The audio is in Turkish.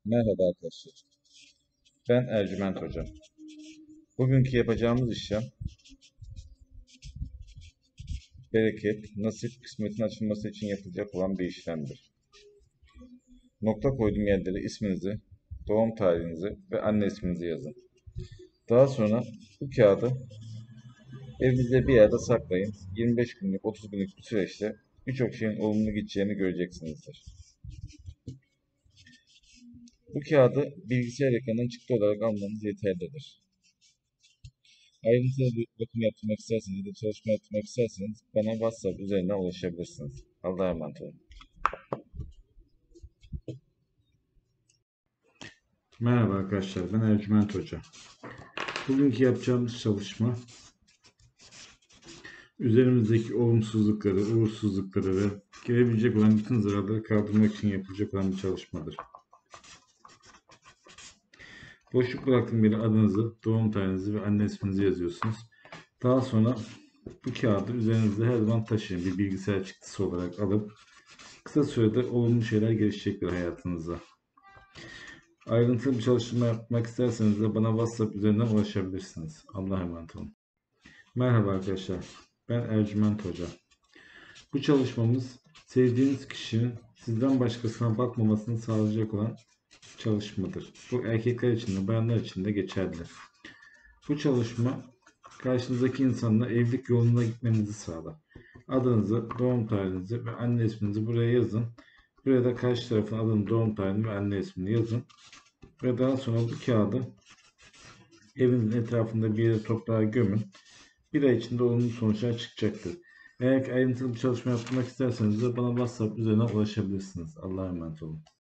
Merhaba arkadaşlar. Ben Ercüment Hoca. Bugünkü yapacağımız işlem bereket, nasip, kısmetin açılması için yapılacak olan bir işlemdir. Nokta koyduğum yerlere isminizi, doğum tarihinizi ve anne isminizi yazın. Daha sonra bu kağıdı evinizde bir yerde saklayın. 25 günlük, 30 günlük bir süreçte birçok şeyin olumlu gideceğini göreceksinizdir. Bu kağıdı bilgisayar ekranından çıktı olarak almanız yeterlidir. Ayrıntılı bir bakım yaptırmak isterseniz ya da çalışma yaptırmak isterseniz bana WhatsApp üzerinden ulaşabilirsiniz. Allah'a emanet olun. Merhaba arkadaşlar, ben Ercüment Hoca. Bugünkü yapacağımız çalışma üzerimizdeki olumsuzlukları, uğursuzlukları ve gelebilecek olan bütün zararları kaldırmak için yapılacak olan bir çalışmadır. Boşluk bıraktığım yere adınızı, doğum tarihinizi ve anne isminizi yazıyorsunuz. Daha sonra bu kağıdı üzerinizde her zaman taşıyın. Bir bilgisayar çıktısı olarak alıp kısa sürede olumlu şeyler gelişecektir hayatınızda. Ayrıntılı bir çalışma yapmak isterseniz de bana WhatsApp üzerinden ulaşabilirsiniz. Allah'a emanet olun. Merhaba arkadaşlar. Ben Ercüment Hoca. Bu çalışmamız sevdiğiniz kişinin sizden başkasına bakmamasını sağlayacak olan çalışmadır. Bu erkekler için de bayanlar için de geçerli. Bu çalışma karşınızdaki insanla evlilik yoluna gitmenizi sağlar. Adınızı, doğum tarihinizi ve anne isminizi buraya yazın. Buraya da karşı tarafın adını, doğum tarihini ve anne ismini yazın. Ve daha sonra bu kağıdı evinizin etrafında bir yere toprağa gömün. Bir ay içinde olumlu sonuçlar çıkacaktır. Eğer ki ayrıntılı bir çalışma yapmak isterseniz de bana WhatsApp üzerinden ulaşabilirsiniz. Allah'a emanet olun.